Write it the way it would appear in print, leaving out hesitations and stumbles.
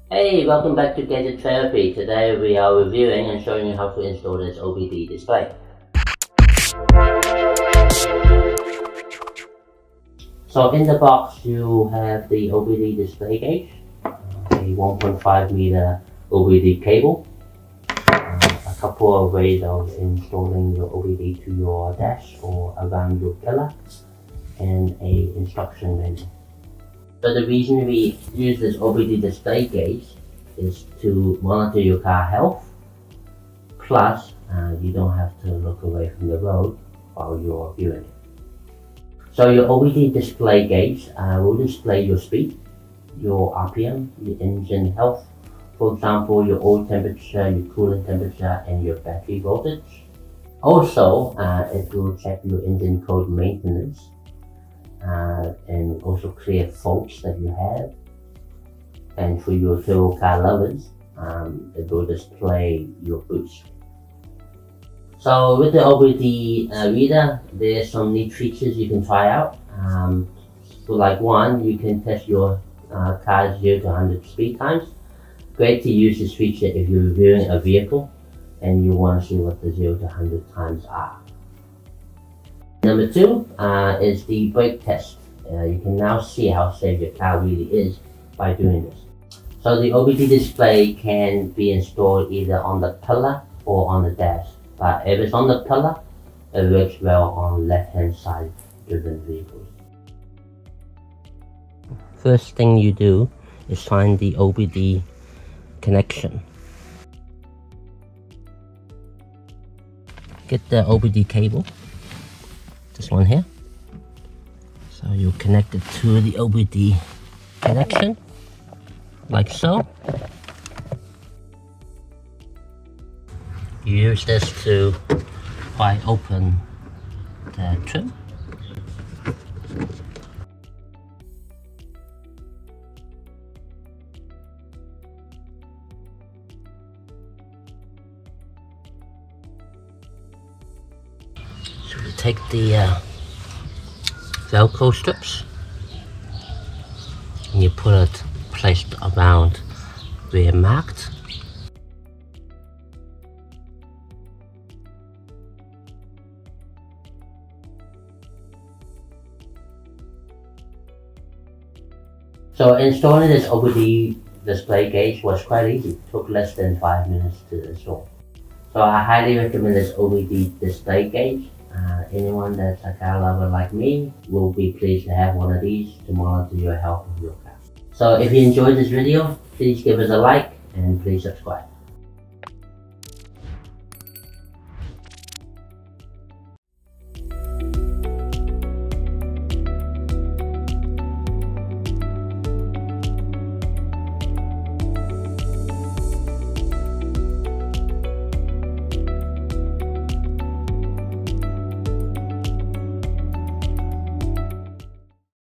Hey, welcome back to Gadget Therapy. Today we are reviewing and showing you how to install this OBD display. So in the box you have the OBD display gauge, a 1.5 meter OBD cable, a couple of ways of installing your OBD to your dash or around your pillar, and a instruction manual. So the reason we use this OBD display gauge is to monitor your car health, plus you don't have to look away from the road while you're viewing it. So your OBD display gauge will display your speed, your RPM, your engine health, for example your oil temperature, your coolant temperature, and your battery voltage. Also, it will check your engine code maintenance, and also clear faults that you have. And for your fellow car lovers, it will display your boost. So with the OBD reader, there's some neat features you can try out. So like one, you can test your car's 0 to 100 speed times. Great to use this feature if you're reviewing a vehicle and you want to see what the 0 to 100 times are. Number two is the brake test. You can now see how safe your car really is by doing this. So the OBD display can be installed either on the pillar or on the dash. But if it's on the pillar, it works well on left-hand side driven vehicles. First thing you do is find the OBD connection. Get the OBD cable, this one here. So you connect it to the OBD connection, like so. You use this to pry open the trim. So you take the Velcro strips and you put it placed around where marked. So installing this OBD display gauge was quite easy. It took less than 5 minutes to install. So I highly recommend this OBD display gauge. Anyone that's a car lover like me will be pleased to have one of these to monitor your health of your car. So if you enjoyed this video, please give us a like and please subscribe.